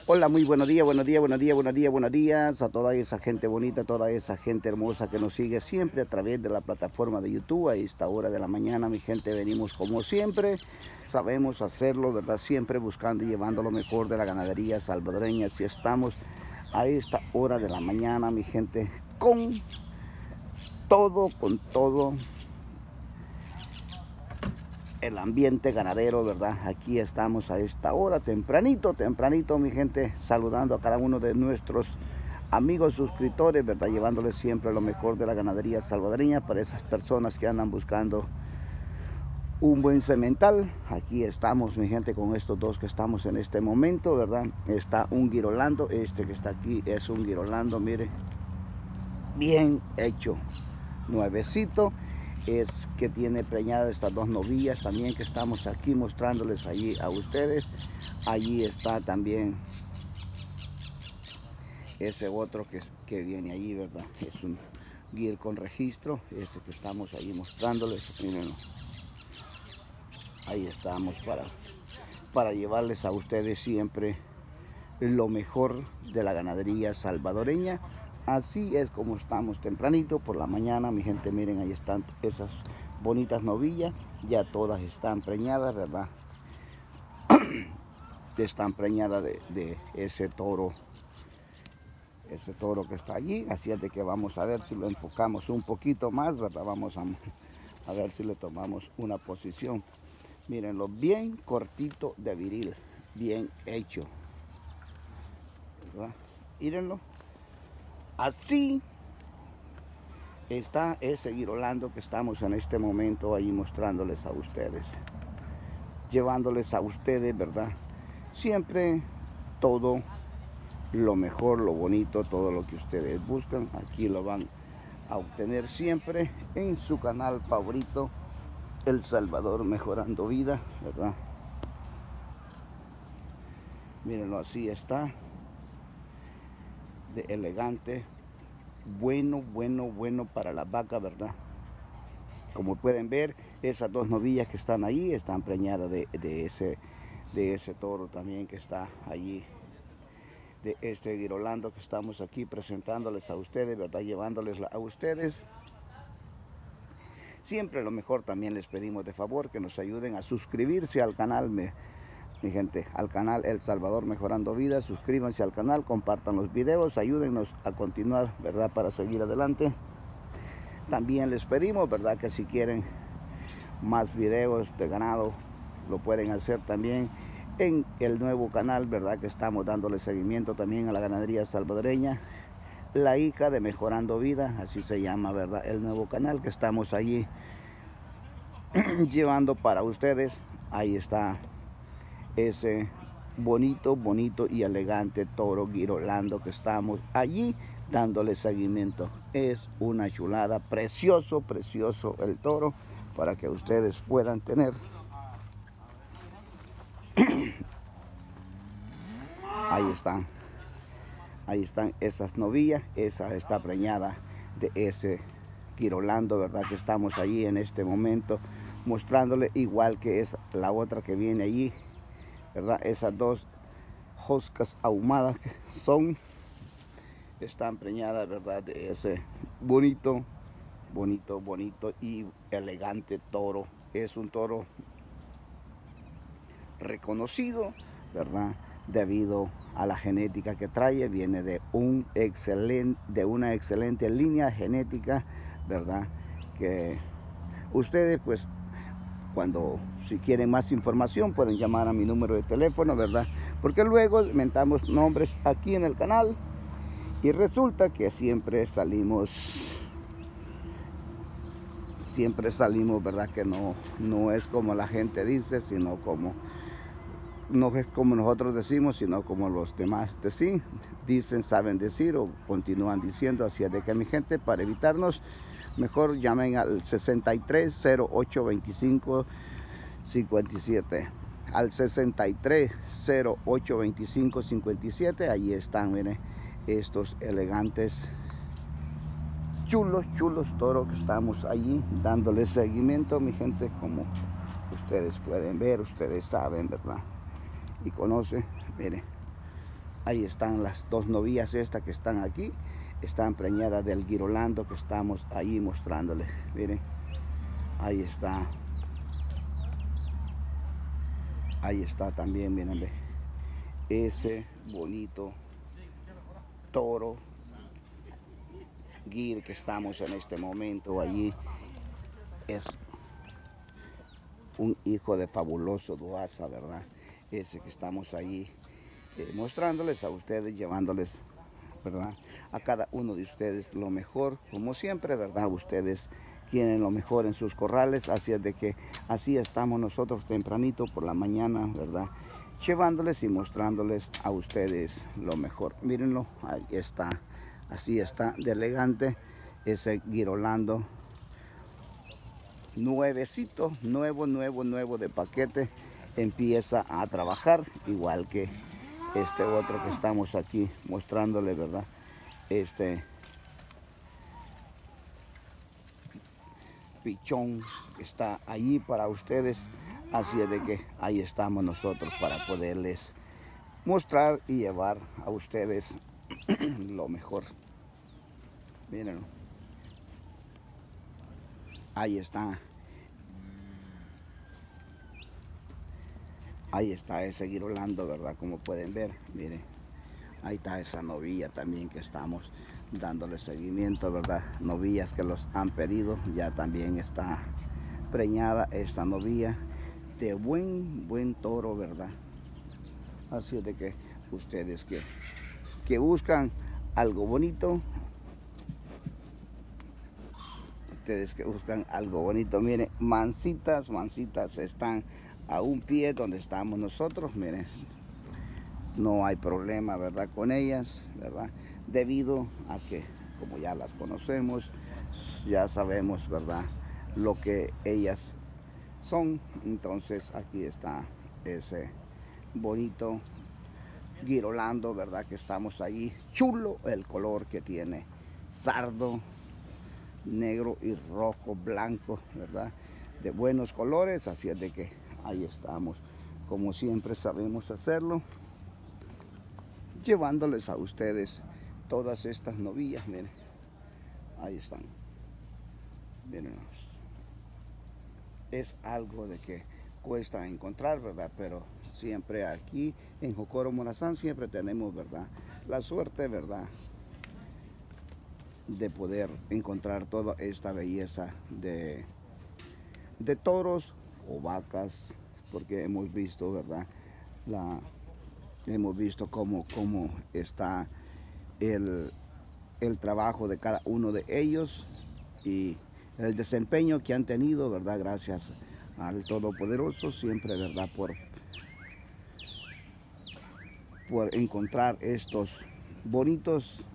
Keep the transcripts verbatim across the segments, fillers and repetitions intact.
Hola, muy buenos días, buenos días, buenos días, buenos días, buenos días a toda esa gente bonita, toda esa gente hermosa que nos sigue siempre a través de la plataforma de YouTube. A esta hora de la mañana, mi gente, venimos como siempre, sabemos hacerlo, ¿verdad? Siempre buscando y llevando lo mejor de la ganadería salvadoreña. Si estamos a esta hora de la mañana, mi gente, con todo, con todo el ambiente ganadero, ¿verdad? Aquí estamos a esta hora, tempranito, tempranito, mi gente, saludando a cada uno de nuestros amigos suscriptores, ¿verdad? Llevándoles siempre lo mejor de la ganadería salvadoreña para esas personas que andan buscando un buen semental. Aquí estamos, mi gente, con estos dos que estamos en este momento, ¿verdad? Está un Girolando, este que está aquí es un Girolando, mire, bien hecho, nuevecito. Es que tiene preñadas estas dos novillas también que estamos aquí mostrándoles allí a ustedes. Allí está también ese otro que, que viene allí, ¿verdad? Es un guir con registro, ese que estamos ahí mostrándoles. Miren, ahí estamos para, para llevarles a ustedes siempre lo mejor de la ganadería salvadoreña. Así es como estamos tempranito por la mañana, mi gente. Miren, ahí están esas bonitas novillas, ya todas están preñadas, ¿verdad? Están preñadas de, de ese toro, ese toro que está allí. Así es de que vamos a ver si lo enfocamos un poquito más, ¿verdad? Vamos a, a ver si le tomamos una posición. Mírenlo, bien cortito de viril, bien hecho, ¿verdad? Mírenlo. Así está ese Girolando que estamos en este momento ahí mostrándoles a ustedes, llevándoles a ustedes, ¿verdad? Siempre todo lo mejor, lo bonito, todo lo que ustedes buscan, aquí lo van a obtener siempre en su canal favorito, El Salvador Mejorando Vida, ¿verdad? Mírenlo, así está, de elegante, bueno, bueno, bueno para la vaca, ¿verdad? Como pueden ver, esas dos novillas que están ahí están preñadas de, de, ese, de ese toro también que está allí, de este Girolando que estamos aquí presentándoles a ustedes, ¿verdad? Llevándoles a ustedes. Siempre lo mejor. También les pedimos de favor que nos ayuden a suscribirse al canal, me, mi gente, al canal El Salvador Mejorando Vida. Suscríbanse al canal, compartan los videos, ayúdennos a continuar, ¿verdad? Para seguir adelante. También les pedimos, ¿verdad? Que si quieren más videos de ganado, lo pueden hacer también en el nuevo canal, ¿verdad? Que estamos dándole seguimiento también a la ganadería salvadoreña, La Hija de Mejorando Vida, así se llama, ¿verdad? El nuevo canal que estamos allí llevando para ustedes. Ahí está ese bonito, bonito y elegante toro Girolando que estamos allí dándole seguimiento. Es una chulada, precioso, precioso el toro, para que ustedes puedan tener. Ahí están, ahí están esas novillas, esa está preñada de ese Girolando, ¿verdad? Que estamos allí en este momento mostrándole, igual que es la otra que viene allí, ¿verdad? Esas dos joscas ahumadas que son, están preñadas, ¿verdad? De ese bonito, bonito, bonito y elegante toro. Es un toro reconocido, ¿verdad? Debido a la genética que trae, viene de, un excelente, de una excelente línea genética, ¿verdad? Que ustedes, pues, cuando si quieren más información pueden llamar a mi número de teléfono, ¿verdad? Porque luego inventamos nombres aquí en el canal y resulta que siempre salimos, siempre salimos, ¿verdad? Que no, no es como la gente dice, sino como, no es como nosotros decimos, sino como los demás decir, dicen, saben decir o continúan diciendo. Así es de que, mi gente, para evitarnos, mejor llamen al sesenta y tres cero ocho veinticinco cincuenta y siete, al sesenta y tres cero ocho veinticinco cincuenta y siete. Ahí están, miren, estos elegantes, chulos, chulos toros que estamos allí dándole seguimiento, mi gente, como ustedes pueden ver, ustedes saben, ¿verdad? Y conocen, miren, Ahí están las dos novillas estas que están aquí. Están preñadas del girolando que estamos ahí mostrándoles. Miren, ahí está. Ahí está también, miren, ese bonito toro gir que estamos en este momento allí. Es un hijo de Fabuloso Duasa, ¿verdad? Ese que estamos ahí eh, mostrándoles a ustedes, llevándoles, ¿verdad?, a cada uno de ustedes lo mejor, como siempre, ¿verdad? Ustedes tienen lo mejor en sus corrales, así es de que así estamos nosotros tempranito por la mañana, ¿verdad?, llevándoles y mostrándoles a ustedes lo mejor. Mírenlo, ahí está, así está de elegante ese girolando nuevecito, nuevo, nuevo, nuevo de paquete. Empieza a trabajar igual que este otro que estamos aquí mostrándole, ¿verdad? Este pichón que está allí para ustedes, así es de que ahí estamos nosotros para poderles mostrar y llevar a ustedes lo mejor. Miren, ahí está, ahí está ese girolando, ¿verdad? Como pueden ver, miren, ahí está esa novilla también que estamos dándole seguimiento, ¿verdad? Novillas que los han pedido, ya también está preñada esta novilla de buen, buen toro, ¿verdad? Así es de que ustedes que, que buscan algo bonito, ustedes que buscan algo bonito, miren, mansitas, mansitas están a un pie donde estamos nosotros, miren, no hay problema, ¿verdad?, con ellas, ¿verdad?, debido a que, como ya las conocemos, ya sabemos, ¿verdad?, lo que ellas son. Entonces aquí está ese bonito girolando, ¿verdad?, que estamos ahí, chulo el color que tiene, sardo, negro y rojo, blanco, ¿verdad?, de buenos colores, así es de que ahí estamos, como siempre sabemos hacerlo, llevándoles a ustedes todas estas novillas. Miren, ahí están, miren, es algo de que cuesta encontrar, ¿verdad?, pero siempre aquí en Jocoro Morazán siempre tenemos, ¿verdad?, la suerte, ¿verdad?, de poder encontrar toda esta belleza de, de toros o vacas, porque hemos visto, ¿verdad?, la, hemos visto cómo, cómo está el, el trabajo de cada uno de ellos y el desempeño que han tenido, ¿verdad?, gracias al Todopoderoso, siempre, ¿verdad?, por, por encontrar estos bonitos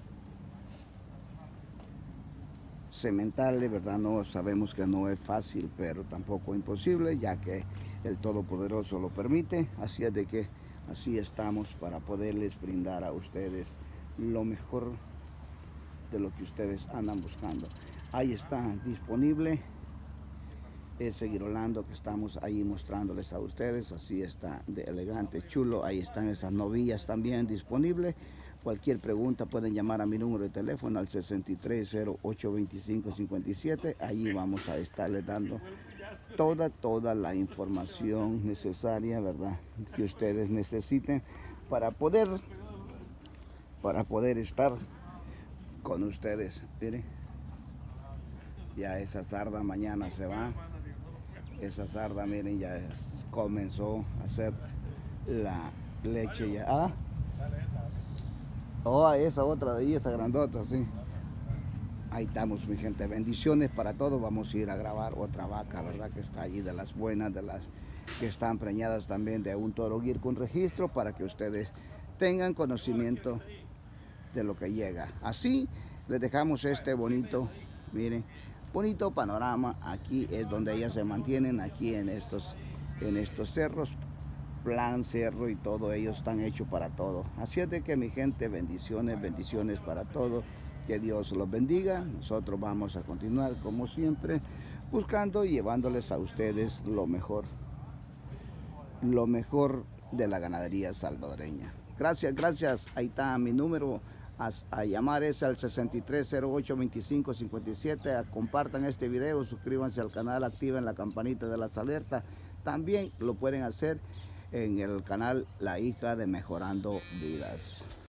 sementales, ¿verdad? No sabemos que no es fácil, pero tampoco imposible, ya que el Todopoderoso lo permite. Así es de que así estamos para poderles brindar a ustedes lo mejor de lo que ustedes andan buscando. Ahí está disponible ese girolando que estamos ahí mostrándoles a ustedes. Así está de elegante, chulo. Ahí están esas novillas también disponibles. Cualquier pregunta pueden llamar a mi número de teléfono al sesenta y tres cero ocho veinticinco cincuenta y siete. Allí vamos a estarles dando toda, toda la información necesaria, ¿verdad?, que ustedes necesiten para poder, para poder estar con ustedes. Miren, ya esa sarda mañana se va. Esa sarda, miren, ya comenzó a hacer la leche ya. ¿Ah? Oh, esa otra de ahí, esa grandota, sí. Ahí estamos, mi gente. Bendiciones para todos. Vamos a ir a grabar otra vaca, ¿verdad?, que está allí, de las buenas, de las que están preñadas también de un toro gir con registro, para que ustedes tengan conocimiento de lo que llega. Así les dejamos este bonito, miren, bonito panorama. Aquí es donde ellas se mantienen, aquí en estos, en estos cerros, plan cerro y todo, ellos están hechos para todo. Así es de que, mi gente, bendiciones, bendiciones para todo. Que Dios los bendiga. Nosotros vamos a continuar como siempre buscando y llevándoles a ustedes lo mejor, lo mejor de la ganadería salvadoreña. Gracias, gracias. Ahí está mi número. A, a llamar es al sesenta y tres cero ocho veinticinco cincuenta y siete. Compartan este video, suscríbanse al canal, activen la campanita de las alertas. También lo pueden hacer en el canal La Hija de Mejorando Vidas.